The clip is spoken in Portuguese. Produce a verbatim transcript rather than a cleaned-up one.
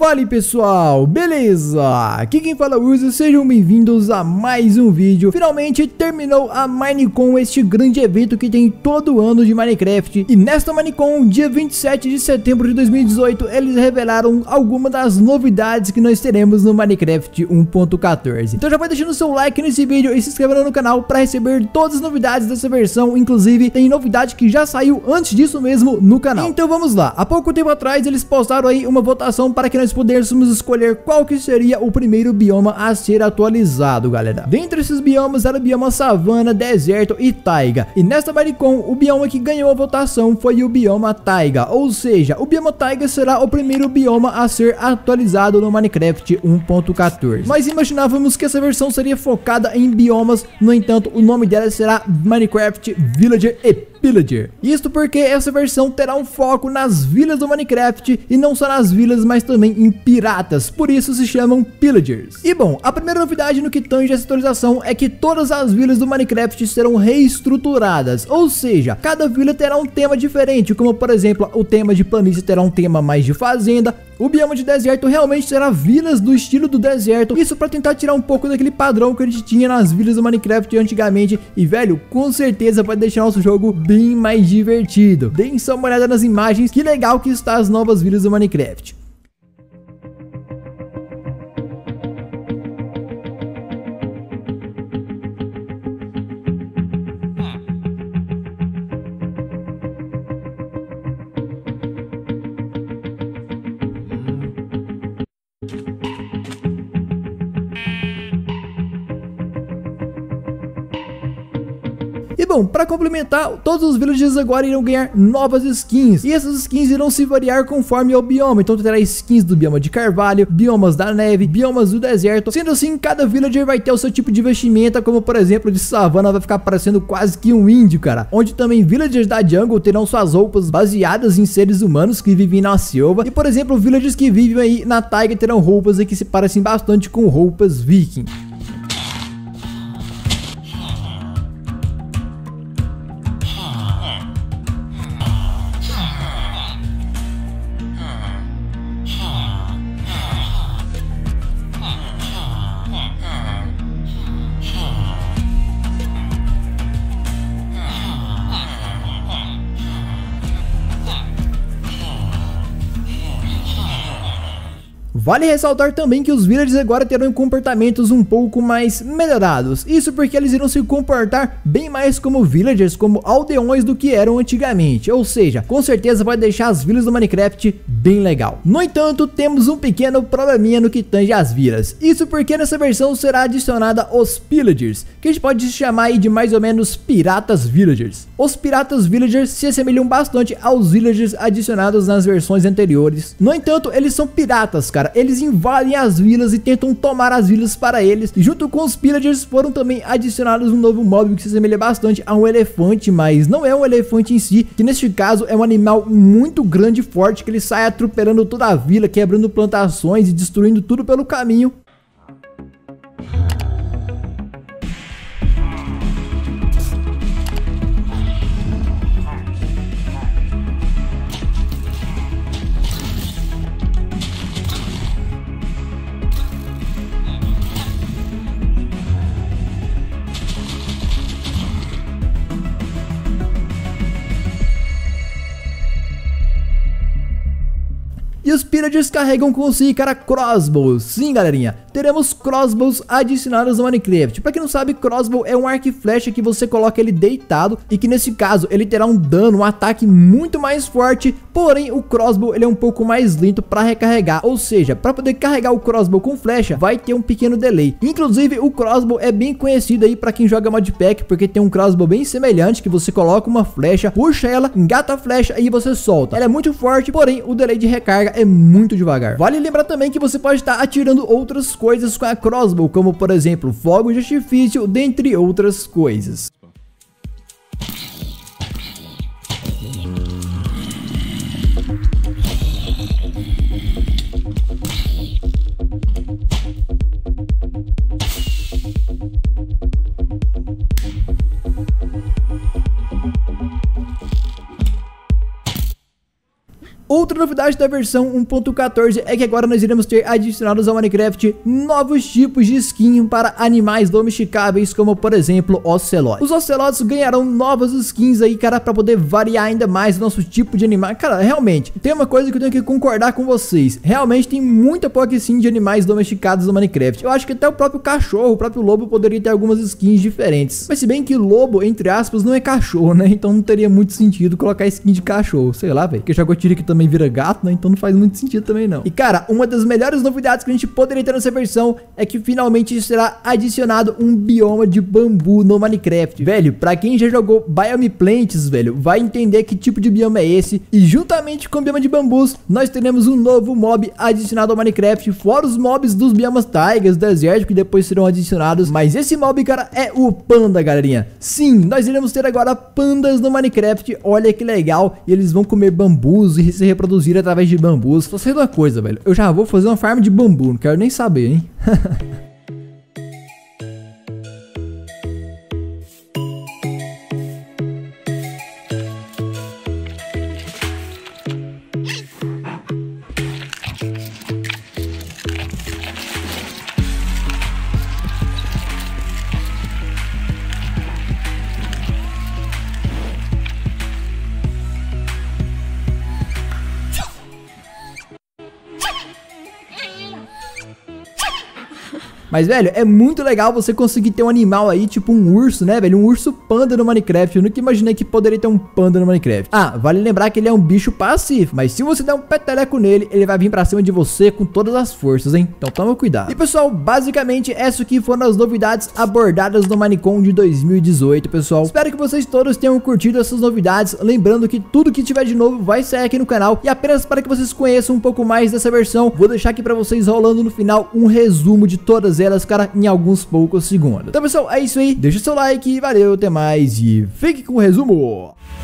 Fala aí pessoal, beleza? Aqui quem fala é o Wilson, sejam bem-vindos a mais um vídeo. Finalmente terminou a Minecon, este grande evento que tem todo ano de Minecraft. E nesta Minecon, dia vinte e sete de setembro de dois mil e dezoito, eles revelaram algumas das novidades que nós teremos no Minecraft um ponto quatorze. Então já vai deixando seu like nesse vídeo e se inscrevendo no canal para receber todas as novidades dessa versão. Inclusive tem novidade que já saiu antes disso mesmo no canal. Então vamos lá, há pouco tempo atrás eles postaram aí uma votação para que nós pudéssemos escolher qual que seria o primeiro bioma a ser atualizado, galera. Dentre esses biomas era o bioma savana, deserto e taiga. E nesta Minecon, o bioma que ganhou a votação foi o bioma taiga. Ou seja, o bioma taiga será o primeiro bioma a ser atualizado no Minecraft um ponto quatorze. Nós imaginávamos que essa versão seria focada em biomas, no entanto, o nome dela será Minecraft Villager e Pillager. Isto porque essa versão terá um foco nas vilas do Minecraft e não só nas vilas, mas também em piratas, por isso se chamam Pillagers. E bom, a primeira novidade no que tange essa atualização é que todas as vilas do Minecraft serão reestruturadas, ou seja, cada vila terá um tema diferente, como por exemplo, o tema de planície terá um tema mais de fazenda, o bioma de deserto realmente será vilas do estilo do deserto, isso para tentar tirar um pouco daquele padrão que a gente tinha nas vilas do Minecraft antigamente, e velho, com certeza vai deixar nosso jogo bem mais divertido. Deem só uma olhada nas imagens, que legal que está as novas vilas do Minecraft. E bom, para complementar, todos os villagers agora irão ganhar novas skins. E essas skins irão se variar conforme o bioma. Então terá skins do bioma de carvalho, biomas da neve, biomas do deserto. Sendo assim, cada villager vai ter o seu tipo de vestimenta, como por exemplo de savana vai ficar parecendo quase que um índio, cara. Onde também villagers da jungle terão suas roupas baseadas em seres humanos que vivem na selva. E por exemplo, villagers que vivem aí na taiga terão roupas aí que se parecem bastante com roupas viking. Vale ressaltar também que os villagers agora terão comportamentos um pouco mais melhorados. Isso porque eles irão se comportar bem mais como villagers, como aldeões do que eram antigamente. Ou seja, com certeza vai deixar as vilas do Minecraft bem legal. No entanto, temos um pequeno probleminha no que tange as vilas. Isso porque nessa versão será adicionada os Pillagers, que a gente pode chamar aí de mais ou menos piratas villagers. Os piratas villagers se assemelham bastante aos villagers adicionados nas versões anteriores. No entanto, eles são piratas, cara. Eles invadem as vilas e tentam tomar as vilas para eles. E junto com os pillagers foram também adicionados um novo mob que se assemelha bastante a um elefante, mas não é um elefante em si, que neste caso é um animal muito grande e forte, que ele sai atropelando toda a vila, quebrando plantações e destruindo tudo pelo caminho. E os pillagers carregam consigo, cara, crossbows. Sim, galerinha, teremos crossbows adicionados no Minecraft. Pra quem não sabe, crossbow é um arco e flecha que você coloca ele deitado e que nesse caso ele terá um dano, um ataque muito mais forte. Porém, o crossbow ele é um pouco mais lento para recarregar. Ou seja, para poder carregar o crossbow com flecha, vai ter um pequeno delay. Inclusive, o crossbow é bem conhecido aí para quem joga modpack, porque tem um crossbow bem semelhante que você coloca uma flecha, puxa ela, engata a flecha e você solta. Ela é muito forte, porém o delay de recarga é muito devagar. Vale lembrar também que você pode estar atirando outras coisas com a crossbow, como por exemplo fogo de artifício, dentre outras coisas. Outra novidade da versão um ponto quatorze é que agora nós iremos ter adicionados ao Minecraft novos tipos de skin para animais domesticáveis, como por exemplo ocelotes. Os ocelotes ganharão novas skins aí, cara, para poder variar ainda mais o nosso tipo de animal. Cara, realmente, tem uma coisa que eu tenho que concordar com vocês. Realmente tem muita pouca skin de animais domesticados no Minecraft. Eu acho que até o próprio cachorro, o próprio lobo poderia ter algumas skins diferentes. Mas se bem que lobo, entre aspas, não é cachorro, né? Então não teria muito sentido colocar skin de cachorro. Sei lá, velho. Porque Jaguatirica que também vira gato, né? Então não faz muito sentido também não. E cara, uma das melhores novidades que a gente poderia ter nessa versão é que finalmente será adicionado um bioma de bambu no Minecraft. Velho, pra quem já jogou Biome Plants, velho, vai entender que tipo de bioma é esse. E juntamente com o bioma de bambus, nós teremos um novo mob adicionado ao Minecraft, fora os mobs dos biomas taigas, deserto, que depois serão adicionados. Mas esse mob, cara, é o panda, galerinha. Sim, nós iremos ter agora pandas no Minecraft. Olha que legal. E eles vão comer bambus e se reproduzir através de bambus. Só sei de uma coisa, velho, eu já vou fazer uma farm de bambu, não quero nem saber, hein. Mas, velho, é muito legal você conseguir ter um animal aí, tipo um urso, né, velho? Um urso panda no Minecraft. Eu nunca imaginei que poderia ter um panda no Minecraft. Ah, vale lembrar que ele é um bicho pacífico, mas se você der um peteleco nele, ele vai vir pra cima de você com todas as forças, hein? Então toma cuidado. E, pessoal, basicamente, essas aqui foram as novidades abordadas no Minecon de dois mil e dezoito, pessoal. Espero que vocês todos tenham curtido essas novidades. Lembrando que tudo que tiver de novo vai sair aqui no canal. E apenas para que vocês conheçam um pouco mais dessa versão, vou deixar aqui pra vocês rolando no final um resumo de todas elas, cara, em alguns poucos segundos. Então, pessoal, é isso aí. Deixa o seu like, valeu, até mais e fique com o resumo.